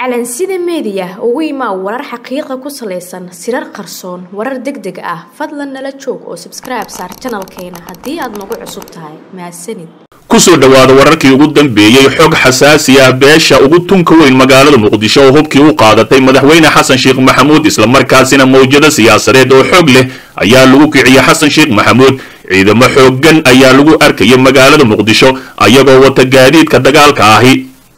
calansida media ugu imaa warar xaqiiqo ku saleysan sirar qarsoon warar degdeg ah fadlan nala joog oo subscribe saar channelkeena hadii aad nagu cusub tahay mahadsanid kusoo dhawaada wararkii ugu dambeeyay xog xasaasi ah beesha ugu tunka weyn magaalada Muqdisho oo hubkii u qaadatay madaxweyne Xasan Sheekh Maxamuud isla markaasina mowjada siyaasadeed oo xog leh ayaa lagu kiciyay Xasan Sheekh Maxamuud ciidamo xooggan ayaa lagu arkay magaalada Muqdisho ayagoo wata gaadiidka dagaalka ahi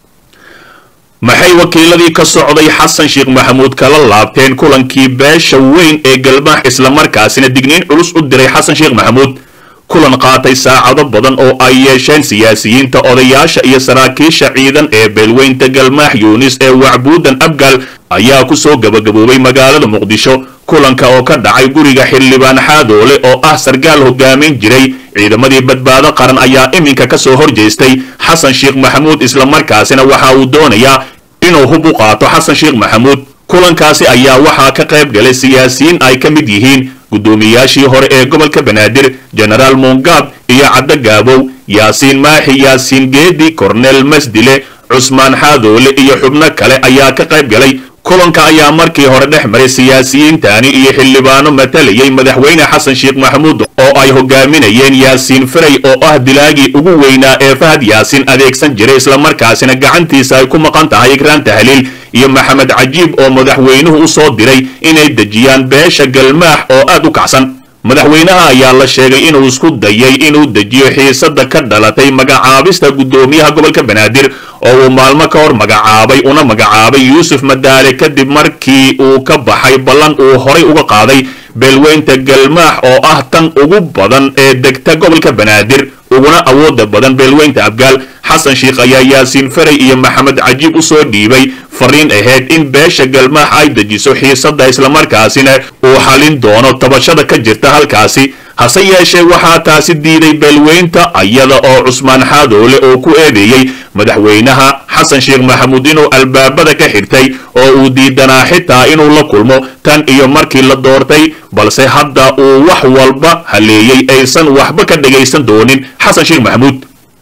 maxay wakiiladii ka socday Xasan Sheekh Maxamuud kala laabteen kulankii beesha weyn ee galmaax isla markaasina digniin culus u diray Xasan Sheekh Maxamuud kulan qaatay saacado badan oo ay yeesheen siyaasiyiinta odayaasha iyo saraakiisha ciidan ee beelweynta galmaax Yunis ee Wacbuudan Abgal ayaa ku soo gabagaboobay magaalada Muqdisho kulanka oo ka dhacay guriga xildhibaan Xaadoole oo ah sargaal hogaamin jiray ciidamadii badbaado qaran ayaa iminka ka soo horjeestay Xasan Sheekh Maxamuud isla markaasina waxa uu doonayaa inuu hub u qaato Xasan Sheekh Maxamuud kulankaasi ayaa waxa ka qayb galay siyaasiyiin ay ka mid yihiin gudoomiyaashii hore ee gobolka Banaadir General Mongab iyo Cadda Gaabow Yaasiin Maaxi Yaasiin Geedi Cornel Masdile Cusmaan Xaadoole iyo xubno kale ayaa ka qayb galay kulanka ayaa markii hore dhex maray siyaasiyiintani iyo xildhibaano matalayay madaxweyne Xasan Sheekh Maxamuud oo ay hogaaminayeen Yaasiin Faray oo ah dilaagii ugu weynaa ee Fahad Yaasiin adeegsan jiray isla markaasina gacantiisa ay ku maqan tahay Ikraan Tahliil iyo Maxamed Cajiib oo madaxweynuhu u soo diray inay dajiyaan beesha galmaax oo aad u kacsan madaxweynaha ayaa la sheegay inuu isku dayay inuu dajiyo xiisada ka dhalatay magacaabista gudoomiyaha gobolka Banaadir oo uu maalmo ka hor magacaabay una magacaabay Yuusuf Madaale kadib markii uu ka baxay ballan uu horay uga qaaday beelweynta galmaax oo ah tan ugu badan ee degta gobolka Banaadir uguna awooda badan beelweynta Abgaal Xasan Sheekh ayaa Yaasiin Faray iyo Maxamed Cajiib u soo dhiibay fariin ahayd in beesha galmaax ay dajiso xiisada isla markaasina uu xalin doono tabashada ka jirta halkaasi hase yeeshee waxaa taasi diiday beelweynta ayada oo Cusmaan Xaadoole oo ku eedeeyay madaxweynaha Xasan Sheekh Maxamuud inuu albaabada ka xirtay oo uu diidanaa xitaa inuu la kulmo tan iyo markii la doortay balse hadda uu wax walba haleeyay aysan waxba ka dhageysan doonin Xasan Sheekh Maxamuud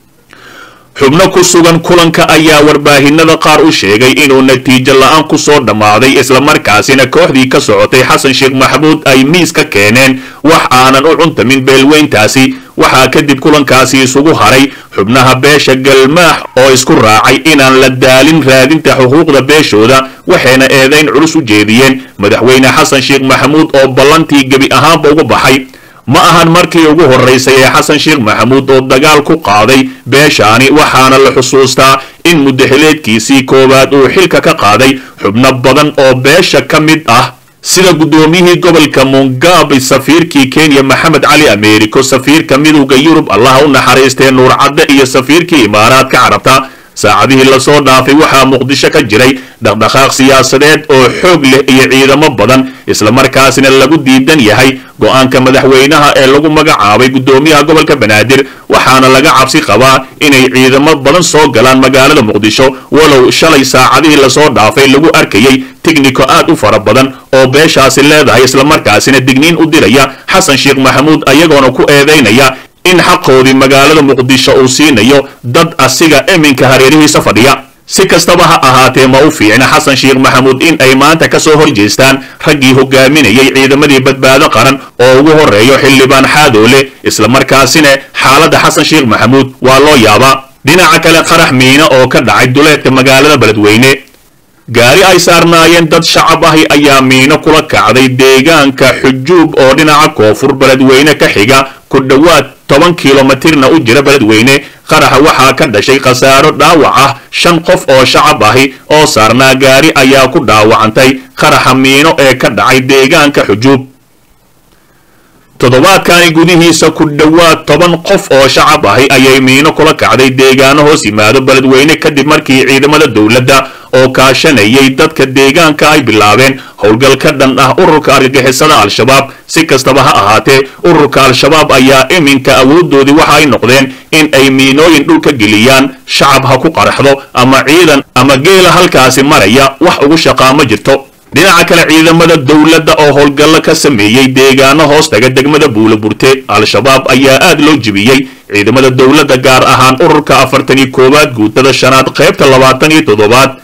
xubno ku sugan kulanka ayaa warbaahinada qaar u sheegay inuu natiijo la'aan ku soo dhamaaday isla markaasina kooxdii ka socotay Xasan Sheekh Maxamuud ay miis ka keeneen wax aanan u cuntamin beelweyntaasi waxaa kadib kulankaasi isugu haray xubnaha beesha galmaax oo isku raacay inaan la daalin raadinta xuquuqda beeshooda waxayna eedayn culus u jeediyeen madaxweyne Xasan Sheekh Maxamuud oo ballantii gabi ahaanba uga baxay ma ahan markii ugu horeysay ee Xasan Sheekh Maxamuud oo dagaal ku qaaday beeshaani waxaana la xusuustaa in muddaxileedkiisii koowaad uu xilka ka qaaday xubno badan oo beesha ka mid ah sida gudoomiyihii gobolka Mongab safiirkii Kenya Maxamed Cali Ameeriko safiirka midowga Yurub Allah u naxariistay Nuur Cadde iyo safiirkii Imaaraadka Carabta saacadihii la soo dhaafay waxaa Muqdisho ka jiray dhaqdhaqaaq siyaasadeed oo xoog leh iyo ciidamo badan isla markaasina lagu diidan yahay go'aanka madaxweynaha ee lagu magacaabay gudoomiyaha gobolka Banaadir waxaana laga cabsi qabaa inay ciidamo badan soo galaan magaalada Muqdisho walow shalay saacadihii la soo dhaafay lagu arkayay tikniko aad u fara badan oo beeshaasi leedahay isla markaasina digniin u diraya Xasan Sheekh Maxamuud ayagoona ku eedeynaya in xaqoodii magaalada Muqdisho uu siinayo dad asiga iminka hareerihiisa fadhiya si kastaba ha ahaatee ma u fiicna Xasan Sheekh Maxamuud in ay maanta ka soo horjeestaan raggii hogaaminayay ciidamadii badbaado qaran oo ugu horeeyo xildhibaan Xaadoole isla markaasina xaaladda Xasan Sheekh Maxamuud waa loo yaabaa dhinaca kale qarax miino oo ka dhacay duleedka magaalada Beledweyne gaari ay saarnaayeen dad shacab ah ayaa miino kula kacday deegaanka Xujuub oo dhinaca koonfur Beledweyne ka xiga ku dhawaad 10 kilomitirna u jira Beledweyne qaraxa waxaa ka dhashay khasaaro dhaawac ah 5 qof oo shacab ahi oo saarnaa gaari ayaa ku dhaawacantay qaraxa miino ee ka dhacay deegaanka Xujuub toddobaadkani gudihiisa ku dhawaad 10 qof oo shacab ahi ayay miino kula kacday deegaano hoos yimaado Beledweyne kadib markii ciidamada dawladda oo kaashanayay dadka deegaanka ay bilaabeen howlgal ka dhan ah ururka argagixisada Al-Shabaab si kastaba ha ahaatee ururka Al-Shabaab ayaa iminka awoodoodii waxa ay noqdeen in ay miinooyin dhulka geliyaan shacab ha ku qaraxdo ama ciidan ama geela halkaasi maraya wax ugu shaqaamo jirto dhinaca kale ciidamada dawladda oo howlgal ka sameeyay deegaano hoos taga degmada Buulaburte Al-Shabaab ayaa aad loo jibiyay ciidamada dawladda gaar ahaan ururka 41aad guutada shanaad qaybta 27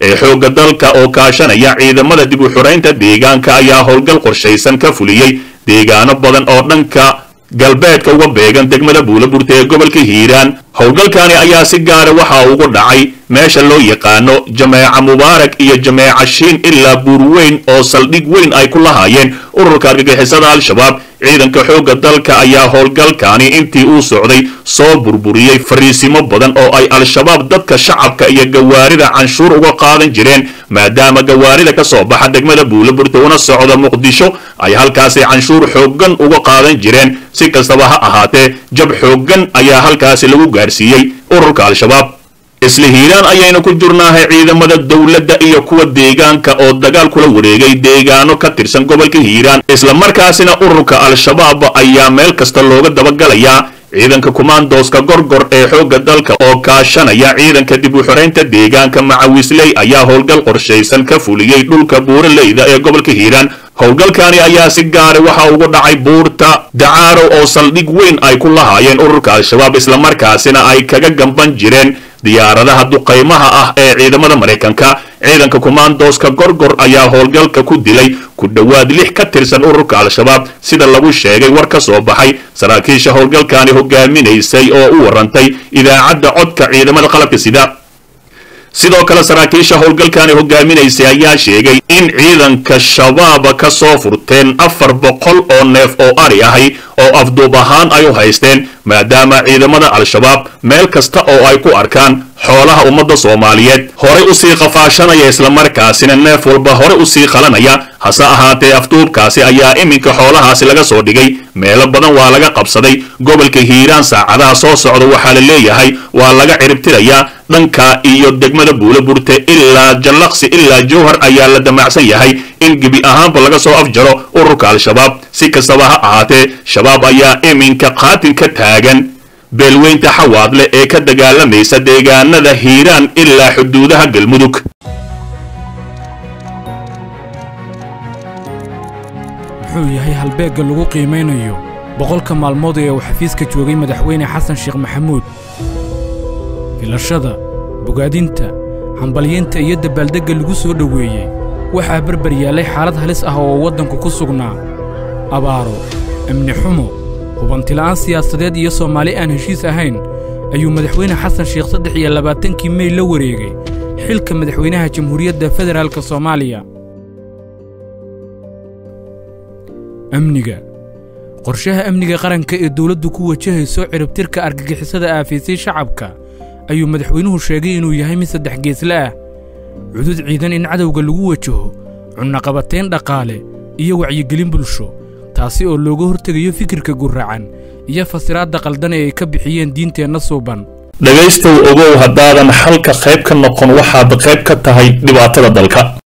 ee xoogga dalka oo kaashanaya ciidamada dib u xuraynta deegaanka ayaa howlgal qorshaysan ka fuliyey deegaano badan oo dhanka galbeedka uga beegan degmada Buulaburte ee gobolka Hiiraan. howlgalkani ayaa si gaar ah waxa ugu dhacay meesha loo yaqaano Jameeca Mubaarak iyo Jameeca Shiin ilaa Buurweyn oo saldhig weyn ay ku lahaayeen ururka argagixisada Al-Shabaab. ciidanka xoogga dalka ayaa howlgalkani intii uu socday soo burburiyay fariisimo badan oo ay Al-Shabaab dadka shacabka iyo gawaarida canshuur uga qaadan jireen maadaama gawaarida ka soo baxa degmada Buulaburte una socda Muqdisho ay halkaas canshuur xooggan uga qaadan jireen. si kastaba ha ahaatee jab xooggan ayaa halkaas lagu gaarsiiyay ururka Al-Shabaab. isla Hiiraan ayayna ku jirnaahay ciidamada dawladda iyo kuwa deegaanka oo dagaal kula wareegay deegaano ka tirsan gobolka Hiiraan isla markaasina ururka Al-Shabaab ayaa meel kasta looga dabagalayaa. ciidanka commandoska gorgor ee xoogga dalka oo kaashanaya ciidanka dib u xuraynta deegaanka Macawisley ayaa howlgal qorshaysan ka fuliyay dhulka Buuraleyda ee gobolka Hiiraan. howlgalkani ayaa si gaar ah waxa ugu dhacay buurta Dacaaro oo saldhig weyn ay ku lahaayeen ururka Al-Shabaab isla markaasina ay kaga gamban jireen diyaaradaha duqeymaha ah ee ciidamada Mareykanka. ciidanka commandoska gorgor ayaa howlgalka ku dilay ku dhawaad 6 ka tirsan ururka Al-Shabaab sida lagu sheegay war ka soo baxay saraakiisha howlgalkani hogaaminaysay oo u warantay idaacadda codka ciidamada qalabka sida. sidoo kale saraakiisha howlgalkani hogaaminaysay ayaa sheegay in ciidanka shabaab ka soo furteen 400 oo neef oo ari ahay oo afduub ahaan ay u haysteen maadaama ciidamada Al-Shabaab meel kasta oo ay ku arkaan xoolaha ummadda Soomaaliyeed horay u sii qafaashanaya isla markaasina neef walba horay u sii qalanaya. hase ahaatee afduubkaasi ayaa iminka xoolahaasi laga soo dhigay meelo badan waa laga qabsaday gobolka Hiiraan. saacadaha soo socda waxaa la leeyahay waa laga ciribtirayaa dhanka iyo degmada Buulaburte ilaa Jallaqsi ilaa Jowhar ayaa la damacsan yahay in gebi ahaanba laga soo afjaro ururka Al-Shabaab. si kastaba ha ahaatee shabaab ayaa iminka qaatil ka taagan beelweynta Xawaadle ee ka dagaalamaysa deegaanada Hiiraan ilaa xuduudaha Galmudug. wuxuu yahay halbeegga lagu qiimeynayo boqolka maalmood ee uu xafiiska joogay madaxweyne xasan sheekh maxamuud. filashada bogaadinta hambalyeynta iyo dabaaldegga lagu soo dhoweeyey waxaa barbar yaalay xaalad halis ah oo waddanku ku sugnaa abaaro amni xumo hubantila'aan siyaasadeed iyo Soomaali aan heshiis ahayn ayuu madaxweyne xasan sheekh 23 May la wareegay xilka madaxweynaha Jamhuuriyadda Federaalka Soomaaliya. amniga qorshaha amniga qaranka ee dawladdu ku wajahayso ciribtirka argagixisada aafiisay shacabka ayuu madaxweynuhu sheegay inuu yahay mid 3 geesle ah. cudud ciidan in cadawga lagu wajaho cunna qabateen dhaqaale iyo wacyigelin bulsho taasi oo looga hortagayo fikirka gurracan iyo fasiraadda qaldan ee ay ka bixiyeen diinteena suuban. dhagaystow ogow haddaadan halka qayb ka noqon waxaad qayb ka tahay dhibaatada dalka.